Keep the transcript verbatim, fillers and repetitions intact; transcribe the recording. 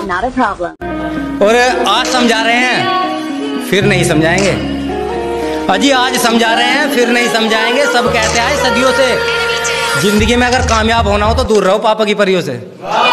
not a problem. और आज समझा रहे हैं फिर नहीं समझाएंगे, अजी आज समझा रहे हैं फिर नहीं समझाएंगे। सब कहते हैं सदियों से जिंदगी में अगर कामयाब होना हो तो दूर रहो पापा की परियों से।